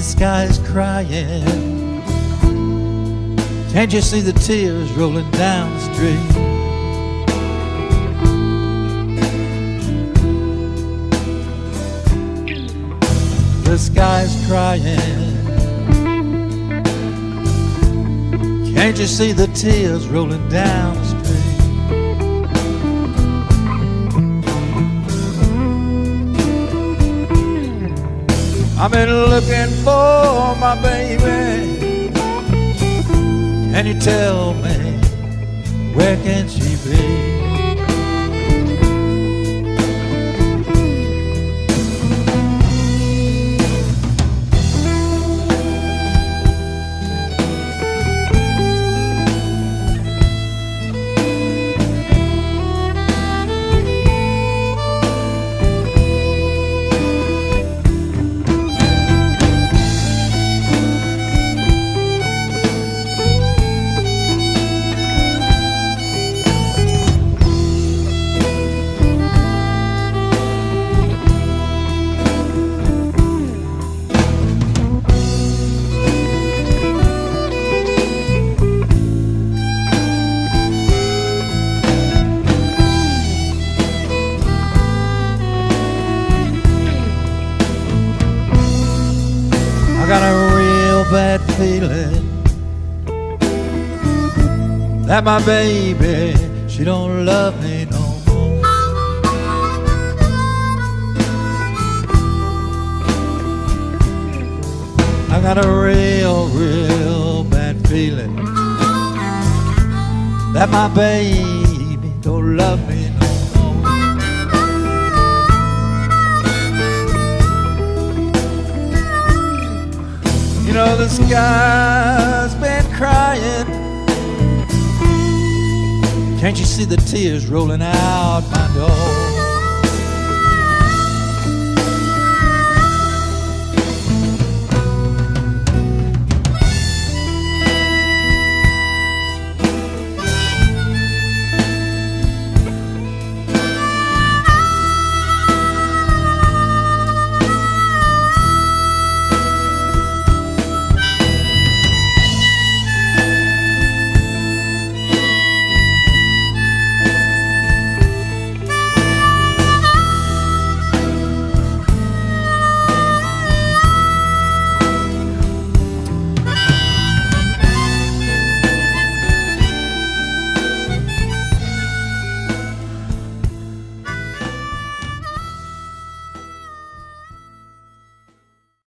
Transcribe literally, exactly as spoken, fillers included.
sky is crying. Can't you see the tears rolling down the street? The sky is crying. Can't you see the tears rolling down the street? I've been looking for my baby. Can you tell me where can she be? I got a real bad feeling that my baby, she don't love me no more. I got a real, real bad feeling that my baby don't love me no more. You know the sky's been crying. Can't you see the tears rolling out my door?